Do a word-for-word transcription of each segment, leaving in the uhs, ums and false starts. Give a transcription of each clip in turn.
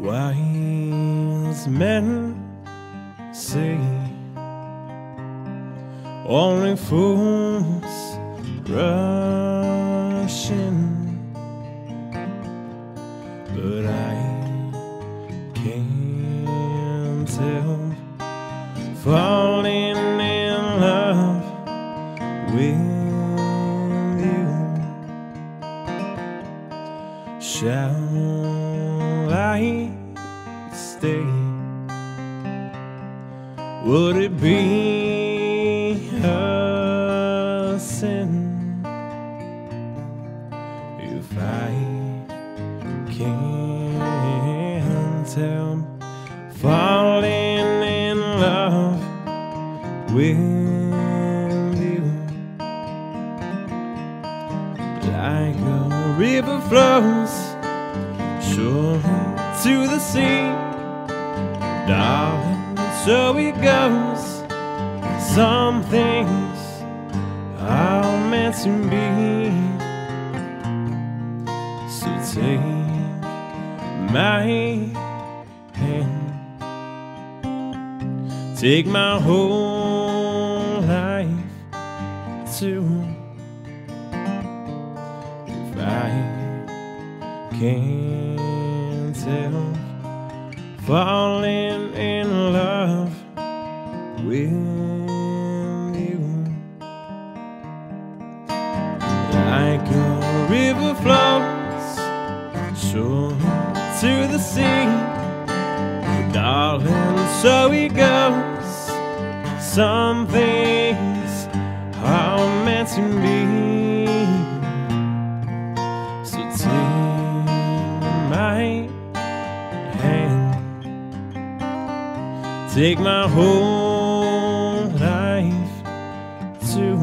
Wise men say only fools rush in, but I can't help falling in love with you. Shall I stay? Would it be a sin if I can't help falling in love with you? Like a river flows surely to the sea, darling, so it goes. Some things are meant to be. So take my hand, take my whole life too. If I can't help falling in love with you, like a river flows surely to the sea, darling, so it goes. Some things are meant to be. So take my hand, take my whole life too,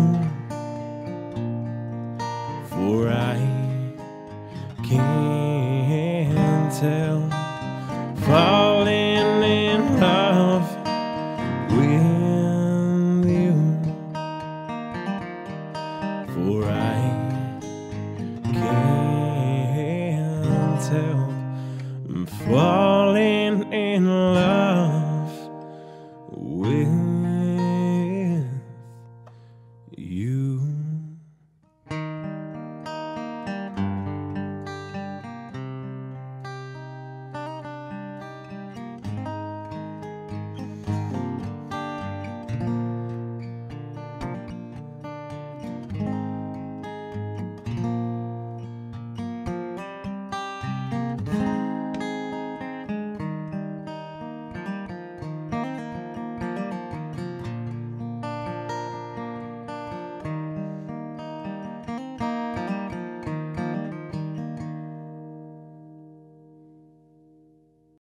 for I can't help falling in love with you, for I can't help falling in love.